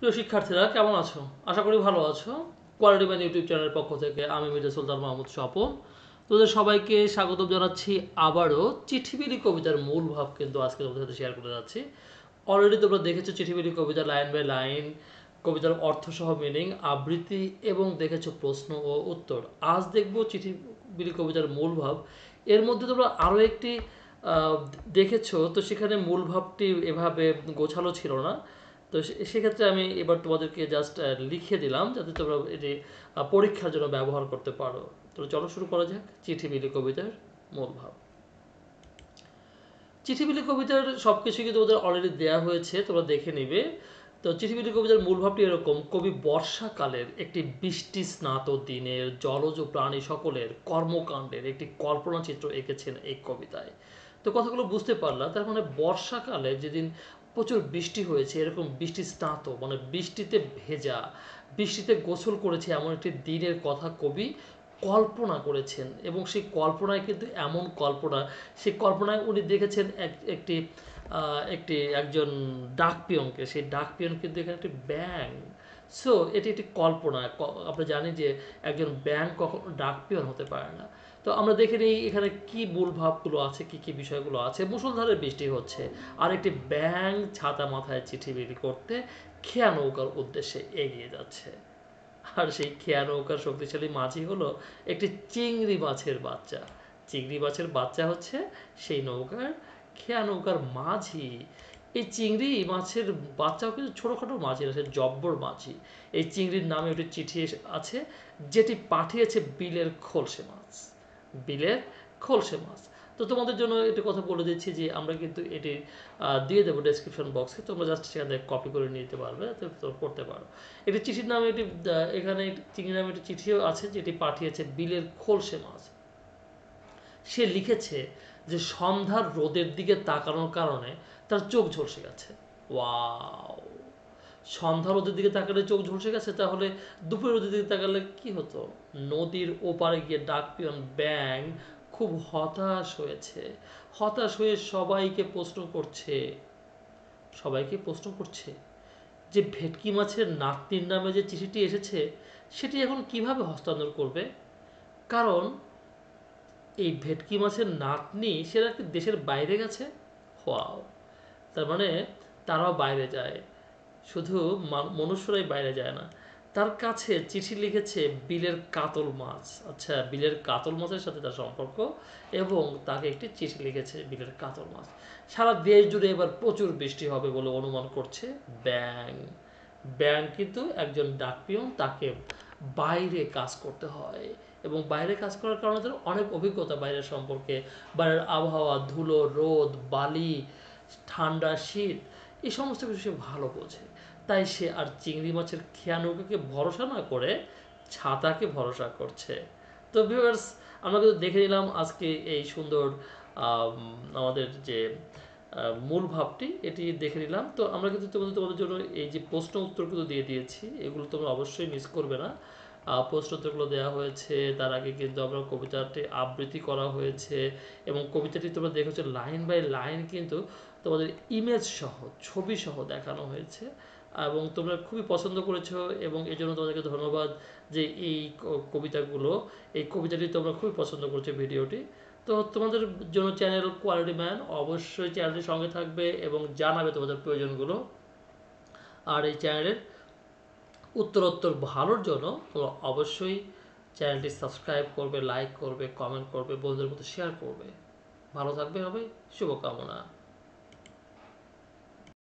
প্রিয় শিক্ষার্থীরা কেমন আছো? আশা করি ভালো আছো। কোয়ালিটি ম্যান ইউটিউব চ্যানেলের পক্ষ থেকে আমি মির্জা সুলতান মাহমুদ স্বপন তোদের সবাইকে স্বাগত জানাচ্ছি। আবারও চিঠিবিলি কবিতার মূল ভাব কিন্তু আজকে তোমাদের সাথে শেয়ার করে যাচ্ছি। অলরেডি তোমরা দেখেছো চিঠিবিলি কবিতা লাইন বাই লাইন, কবিতার অর্থসহ মিনিং, আবৃত্তি এবং দেখেছো প্রশ্ন ও উত্তর। আজ দেখবো চিঠিবিলি কবিতার মূল ভাব। এর মধ্যে তোমরা আরও একটি দেখেছো, তো সেখানে মূল ভাবটি এভাবে গোছালো ছিল না। তো সেক্ষেত্রে আমি এবার তোমাদেরকে জাস্ট লিখে দিলাম যাতে তোমরা এটি পরীক্ষার জন্য ব্যবহার করতে পারো। তো চলো শুরু করা যাক চিঠিবিলি কবিতার মূল ভাব। চিঠিবিলি কবিতার সব কিছু কিন্তু তোমাদের অলরেডি দেওয়া হয়েছে, তোমরা দেখে নিবে। তো চিঠিবিলি কবিতার মূল ভাবটি এরকম: কবি বর্ষাকালের একটি বৃষ্টি স্নাত দিনের জলজ প্রাণী সকলের কর্মকাণ্ডের একটি কল্পনা চিত্র এঁকেছেন এই কবিতায়। তো কথাগুলো বুঝতে পারলাম। তার মানে বর্ষাকালে যেদিন প্রচুর বৃষ্টি হয়েছে, এরকম বৃষ্টি স্নাত মানে বৃষ্টিতে ভেজা, বৃষ্টিতে গোসল করেছে এমন একটি দিনের কথা কবি কল্পনা করেছেন। এবং সেই কল্পনায় কিন্তু এমন কল্পনা, সেই কল্পনায় উনি দেখেছেন একটি একজন ডাক পিয়নকে। সেই ডাক পিয়ন কিন্তু এখানে একটি ব্যাং। সো এটি একটি কল্পনা। আমরা জানি যে একজন ব্যাং কখনো ডাক পিয়ন হতে পারে না। তো আমরা দেখে নিই এখানে কি মূল ভাবগুলো আছে, কি কি বিষয়গুলো আছে। মুষলধারে বৃষ্টি হচ্ছে আর একটি ব্যাং ছাতা মাথায় চিঠি বিলি করতে খেয়া নৌকার উদ্দেশ্যে এগিয়ে যাচ্ছে। আর সেই খেয়া নৌকার শক্তিশালী মাঝি হলো একটি চিংড়ি মাছের বাচ্চা। চিংড়ি মাছের বাচ্চা হচ্ছে সেই নৌকার খেয়া নৌকার মাঝি। এই চিংড়ি মাছের বাচ্চাও কিন্তু ছোটোখাটো মাঝি না, সে জব্বর মাঝি। এই চিংড়ির নামে একটি চিঠি আছে যেটি পাঠিয়েছে বিলের খোলসে মাছ। বিলের খোলসে মাছ। তো তোমাদের জন্য একটি কথা বলে দিচ্ছি যে আমরা কিন্তু এটি দিয়ে দেবো ডেসক্রিপশন বক্সে, তোমরা জাস্ট সেখান থেকে কপি করে নিতে পারবে, তোমরা পড়তে পারো। একটি চিঠির নামে একটি এখানে চিংড়ি নামে একটি চিঠিও আছে যেটি পাঠিয়েছে বিলের খোলসে মাছ। সে লিখেছে যে সন্ধ্যার রোদের দিকে তাকানোর কারণে তার চোখ ঝলসে গেছে। ওয়াও! সন্ধ্যা রোদের দিকে তাকালে চোখ ঝলসে গেছে, তাহলে দুপুরের রোদের দিকে তাকালে কি হতো? নদীর ওপারে গিয়ে ডাক পিয়ন ব্যাং খুব হতাশ হয়েছে। হতাশ হয়ে সবাইকে প্রশ্ন করছে যে ভেটকি মাছের নাতনির নামে যে চিঠিটি এসেছে সেটি এখন কিভাবে হস্তান্তর করবে। কারণ এই ভেটকি মাছের নাতনি সেটা কি দেশের বাইরে গেছে। ওয়াও! তার মানে তারাও বাইরে যায়, শুধু মনুষ্যরাই বাইরে যায় না। তার কাছে চিঠি লিখেছে বিলের কাতল মাছ। আচ্ছা, বিলের কাতল মাছের সাথে তার সম্পর্ক, এবং তাকে একটি চিঠি লিখেছে বিলের কাতল মাছ। সারা দেশ জুড়ে এবার প্রচুর বৃষ্টি হবে বলে অনুমান করছে ব্যাং। ব্যাং কিন্তু একজন ডাকপিয়ন, তাকে বাইরে কাজ করতে হয় এবং বাইরে কাজ করার কারণে তার অনেক অভিজ্ঞতা বাইরের সম্পর্কে, বাইরের আবহাওয়া, ধুলো, রোদ, বালি, ঠান্ডা, শীত, এই সমস্ত কিছু সে ভালো বোঝে। তাই সে আর চিংড়ি মাছের খেয়া নৌকাকে ভরসা না করে ছাতাকে ভরসা করছে। তো ভিউয়ার্স, আমরা কিন্তু দেখে নিলাম আজকে এই সুন্দর আমাদের যে মূল ভাবটি, এটি দেখে নিলাম। তো আমরা কিন্তু তোমাদের জন্য এই যে প্রশ্ন উত্তরগুলো দিয়ে দিয়েছি, এগুলো তোমরা অবশ্যই মিস করবে না। প্রশ্ন উত্তরগুলো দেওয়া হয়েছে, তার আগে কিন্তু আমরা কবিতাটি আবৃত্তি করা হয়েছে এবং কবিতাটি তোমরা দেখেছো লাইন বাই লাইন কিন্তু তোমাদের ইমেজ সহ, ছবি সহ দেখানো হয়েছে এবং তোমরা খুবই পছন্দ করেছো এবং এই জন্য তোমাদেরকে ধন্যবাদ যে এই কবিতাটি তোমরা খুবই পছন্দ করেছো ভিডিওটি। তো তোমাদের জন্য চ্যানেল কোয়ালিটি ম্যান অবশ্যই চ্যানেলটির সঙ্গে থাকবে এবং জানাবে তোমাদের প্রয়োজনগুলো। আর এই চ্যানেলের উত্তরোত্তর ভালোর জন্য তোমরা অবশ্যই চ্যানেলটি সাবস্ক্রাইব করবে, লাইক করবে, কমেন্ট করবে, বন্ধুদের মধ্যে শেয়ার করবে। ভালো থাকবে, হবে শুভকামনা।